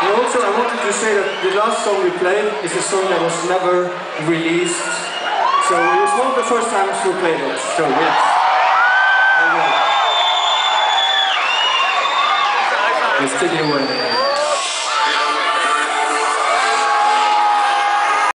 And also I wanted to say that the last song we played is a song that was never released. So it was one of the first times we played it. So yes. Let's take it away.